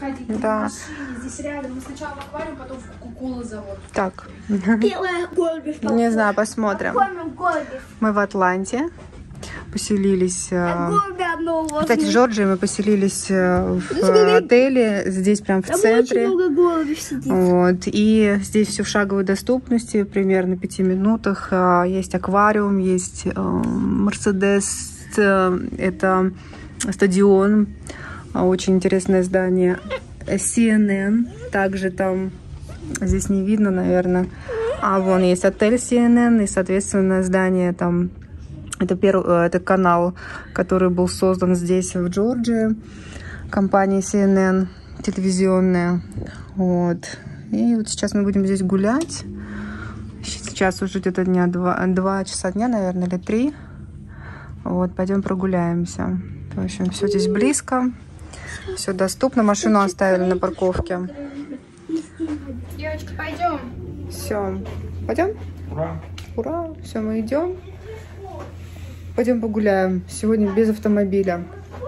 Да. Здесь рядом. Мы сначала в аквариум, потом в Кока-Кола завод. Так. Белая голубь. Не знаю, посмотрим. Мы в Атланте. Поселились... Кстати, в Джорджии мы поселились в отеле. Здесь прям в центре. Вот. И здесь все в шаговой доступности. Примерно 5 минутах. Есть аквариум, есть Мерседес. Это стадион. Очень интересное здание. CNN. Также там, здесь не видно, наверное. А вон есть отель CNN и, соответственно, здание там. Это канал, который был создан здесь, в Джорджии. Компания CNN телевизионная. Вот. И вот сейчас мы будем здесь гулять. Сейчас уже где-то 2 часа дня, наверное, или 3. Вот, пойдем прогуляемся. В общем, все здесь близко. Все доступно. Машину оставили на парковке. Девочки, пойдем. Все. Пойдем? Ура! Ура! Все, мы идем. Пойдем погуляем. Сегодня без автомобиля.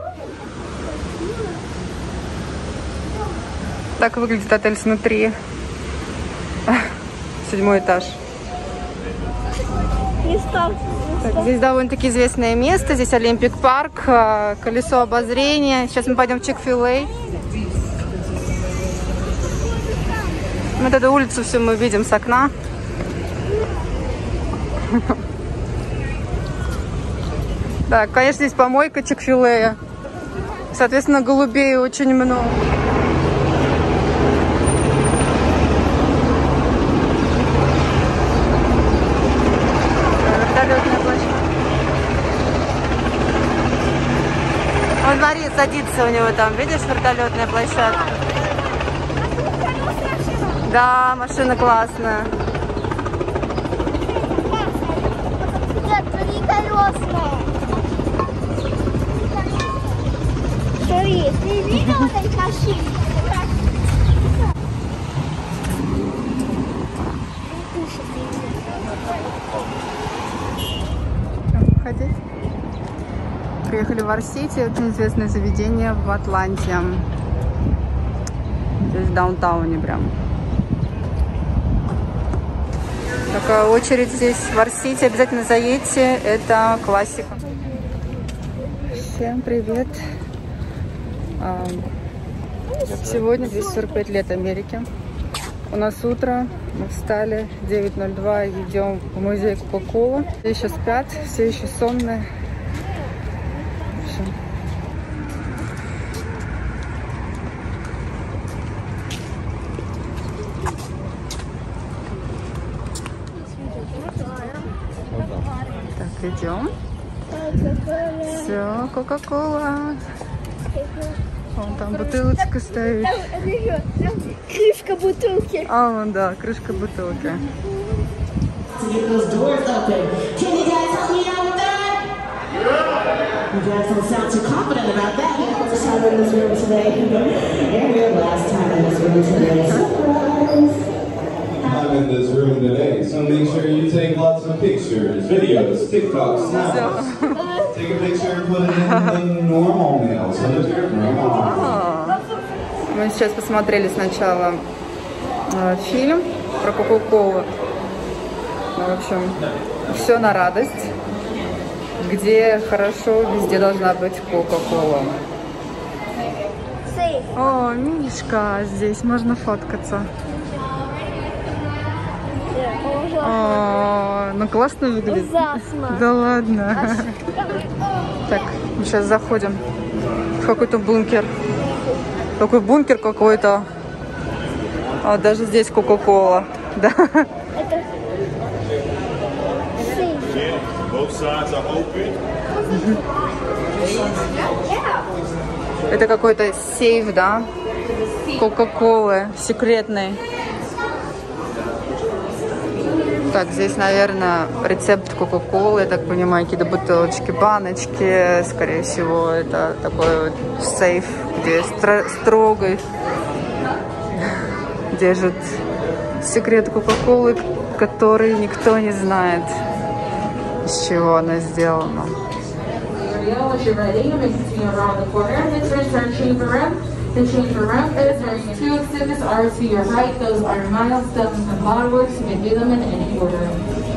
Так выглядит отель снутри. 7-й этаж. Так, здесь довольно-таки известное место. Здесь Олимпик парк, колесо обозрения. Сейчас мы пойдем в Чик-фил-Эй. Вот эту улицу все мы видим с окна. Так, конечно, здесь помойка Чик-фил-Эя. Соответственно, голубей очень много. Вертолетная площадка. Он, смотри, садится у него там. Видишь, вертолетная площадка? Да, машина классная. Нет, три колесные. Смотри, ты видел этой машины? Ходить. Приехали в Вар-Сити, очень известное заведение в Атланте. Здесь в даунтауне прям. Такая очередь здесь в Вар-Сити. Обязательно заедьте, это классика. Всем привет. Сегодня 245 лет Америки. У нас утро, мы встали, 9:02, идем в музей Кока-Кола. Все еще спят, все еще сонные. Так, идем. Все, Кока-Кола. Вон там бутылочка стоит. Крышка бутылки. А, вон, да, крышка бутылки. You guys help me out with that? You guys don't sound too confident about that. You're the first time in this room today. And your last time in this room today. Surprise! I'm in this room today, so make sure you take lots of pictures, videos, TikToks, snaps. Take a picture and put it in the normal mail. So мы сейчас посмотрели сначала фильм про Кока-Колу. В общем, все на радость. Где хорошо, везде должна быть Кока-Кола. О, Мишка, здесь можно фоткаться. О, ну классно выглядит. Да ладно. Так, мы сейчас заходим в какой-то бункер. Такой бункер какой-то. А даже здесь Кока-Кола. Да. Это какой-то сейф, да? Кока-Колы секретный. Так, здесь, наверное, рецепт Кока-Колы, я так понимаю, какие-то бутылочки, баночки. Скорее всего, это такой вот сейф, где строго держит секрет Кока-Колы, который никто не знает, из чего она сделана. The chamber room is, there's 2 exhibits are to your right. Those are milestones and model works. You can do them in any order.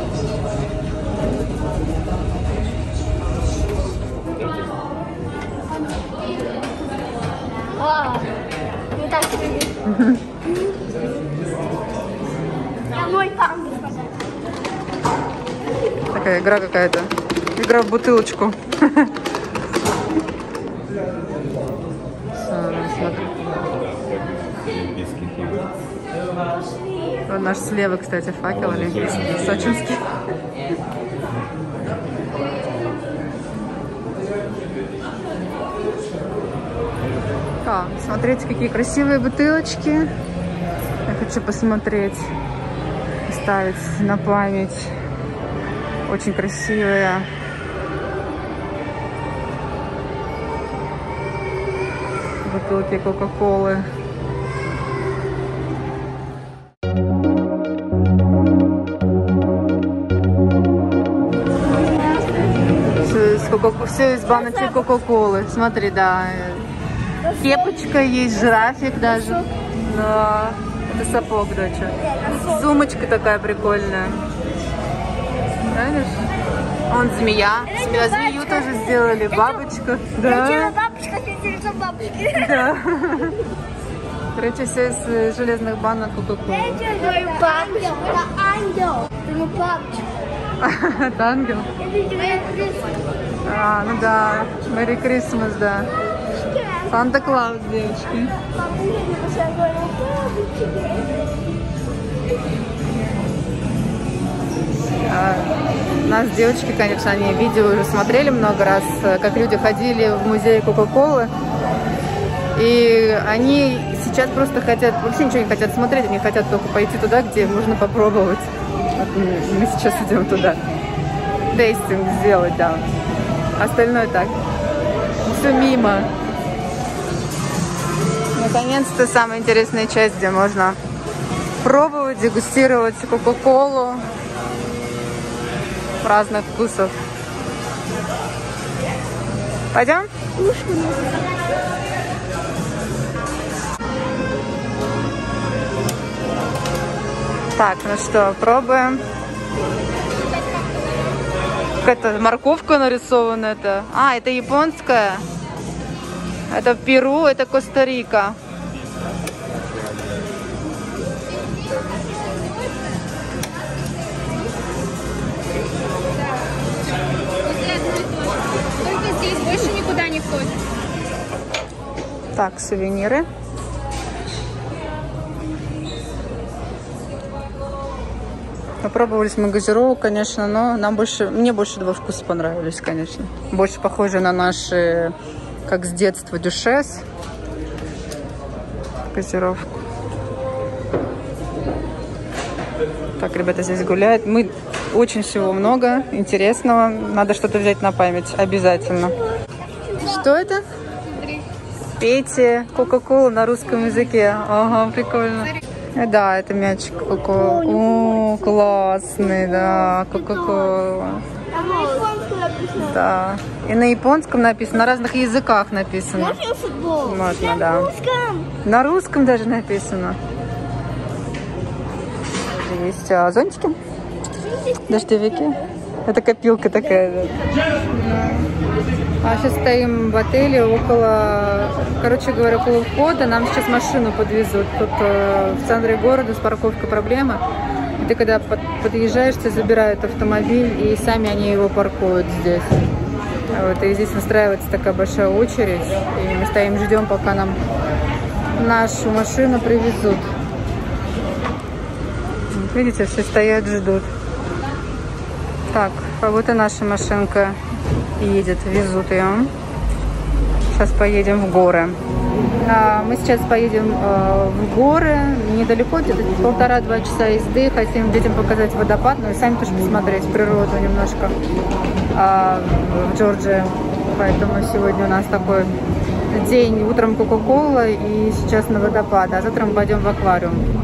Такая игра какая-то. Игра в бутылочку. Вот наш слева, кстати, факел олимпийский, сочинский. Смотрите, какие красивые бутылочки. Я хочу посмотреть, ставить на память. Очень красивые. Бутылки Кока-Колы. Все из баночек Кока-Колы. Смотри, да. Кепочка есть, жирафик даже. Да. Это сапог, доча. Сумочка такая прикольная. Знаешь? Вон змея. Змею тоже сделали. Бабочка. Да. Да. Короче, все из железных банок Кока-Колы. Это ангел? А, ну да. Merry Christmas, да. Санта-Клаус, девочки. Нас девочки, конечно, они видео уже смотрели много раз, как люди ходили в музей Кока-Колы. И они сейчас просто хотят, вообще ничего не хотят смотреть, они хотят только пойти туда, где можно попробовать. Вот мы сейчас идем туда. Тестинг сделать, да. Остальное так. Все мимо. Наконец-то самая интересная часть, где можно пробовать, дегустировать Кока-Колу разных вкусов. Пойдем? Так, ну что, пробуем. Какая-то морковка нарисована. Это. А, это японская. Это Перу, это Коста-Рика. Только здесь, больше никуда не входит. Так, сувениры. Попробовали мы газировку, конечно, но мне больше два вкуса понравились, конечно. Больше похожи на наши, как с детства, дюшес. Газировку. Так, ребята здесь гуляют. Очень всего много интересного. Надо что-то взять на память. Обязательно. Что это? Пейте Кока-Колу на русском языке. Ага, прикольно. Да, это мячик Кока-Кола. О, классный, да, Кока-Кола. Да. И на японском написано, на разных языках написано. Можно футбол? Можно, да. На русском. На русском даже написано. Есть зонтики, дождевики. Это копилка такая. Да. А сейчас стоим в отеле около, короче говоря, около входа. Нам сейчас машину подвезут. Тут в центре города с парковкой проблема. И ты когда подъезжаешь, тебя забирают автомобиль, и сами они его паркуют здесь. Вот, и здесь настраивается такая большая очередь. И мы стоим, ждем, пока нам нашу машину привезут. Видите, все стоят, ждут. Так, а вот и наша машинка едет, везут ее. Сейчас поедем в горы. Мы сейчас поедем в горы, недалеко, где-то 1,5-2 часа езды. Хотим детям показать водопад, ну и сами тоже посмотреть природу немножко в Джорджии. Поэтому сегодня у нас такой день. Утром Кока-Кола и сейчас на водопад, а завтра мы пойдем в аквариум.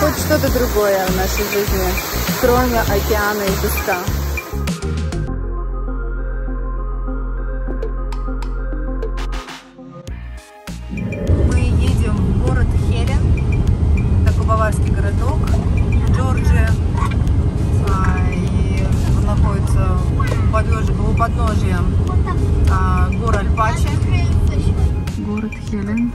хоть что-то другое в нашей жизни, кроме океана и песка. Мы едем в город Хелен, такой баварский городок, Джорджия, и он находится у подножия гор Альпачи. Город Хелен.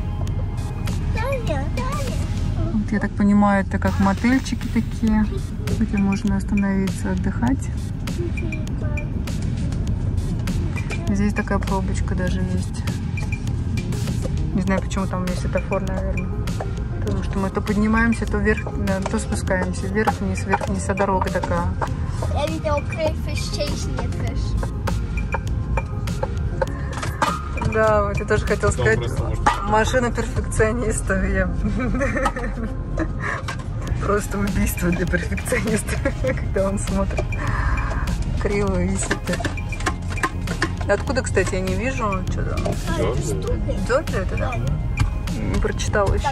Вот, я так понимаю, это как мотельчики такие, где можно остановиться, отдыхать. Здесь такая пробочка даже есть. Не знаю, почему там есть светофор, наверное. Потому что мы то поднимаемся, то вверх, то спускаемся. Вверх-вниз, вверх-вниз, а дорога такая. Я видела crayfish chasing a fish. Да, вот я тоже хотела сказать, машина перфекциониста. Просто убийство для перфекциониста, когда он смотрит криво, висит. Откуда, кстати, я не вижу. Что там? Джорджия это, да? Не прочитала еще.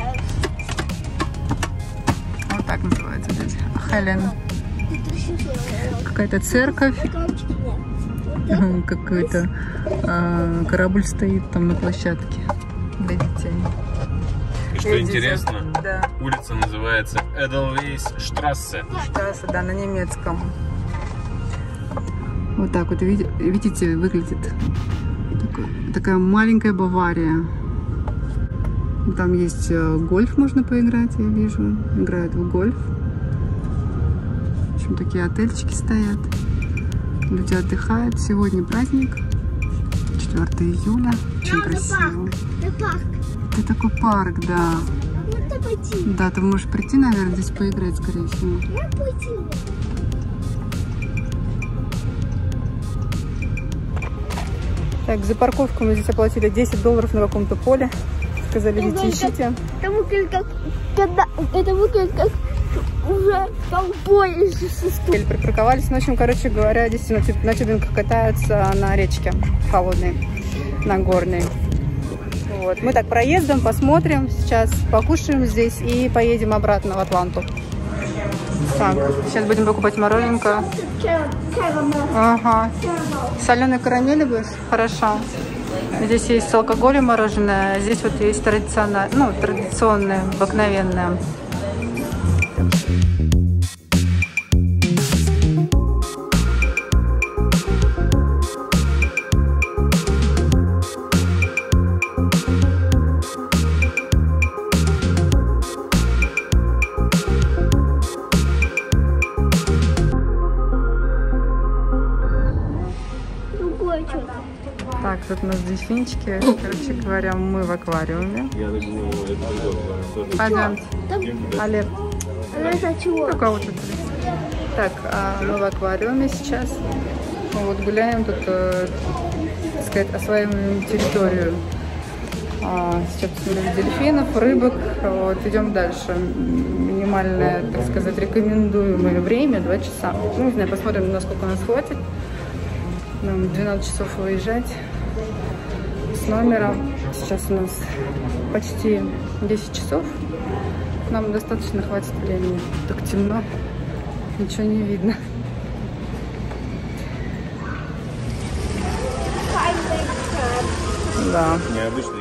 Вот так называется здесь. Хелен. Какая-то церковь. Какой-то корабль стоит там на площадке для детей. И что интересно, да. Улица называется Эдельвейсштрассе. Штрассе, да, на немецком. Вот так вот, видите, выглядит такая маленькая Бавария. Там есть гольф, можно поиграть, я вижу. Играют в гольф. В общем, такие отельчики стоят. Люди отдыхают. Сегодня праздник. 4 июля. Очень красиво. Это такой парк, да. Да, ты можешь прийти, наверное, здесь поиграть, скорее всего. Так, за парковку мы здесь оплатили $10 на каком-то поле. Сказали, идите ищите. Это выглядит как уже ковбой. Припарковались. Ну, в общем, короче говоря, действительно на тюбинках катаются на речке холодной, на горной. Вот. Мы так проездом посмотрим, сейчас покушаем здесь и поедем обратно в Атланту. Так, сейчас будем покупать мороженка. Ага. Соленые карамели будешь? Хорошо. Здесь есть с алкоголем мороженое, а здесь вот есть традиционное, обыкновенное. Так, тут у нас дельфинчики. Короче говоря, мы в аквариуме. Пойдемте. Олег. У кого тут? Так, мы в аквариуме сейчас. Мы вот гуляем тут, так сказать, осваиваем территорию. Сейчас посмотрим дельфинов, рыбок. Вот, идем дальше. Минимальное, так сказать, рекомендуемое время 2 часа. Ну, не знаю, посмотрим, насколько нас хватит. Нам 12 часов выезжать с номера. Сейчас у нас почти 10 часов. Нам достаточно хватит времени. Так темно, ничего не видно. Да. Необычный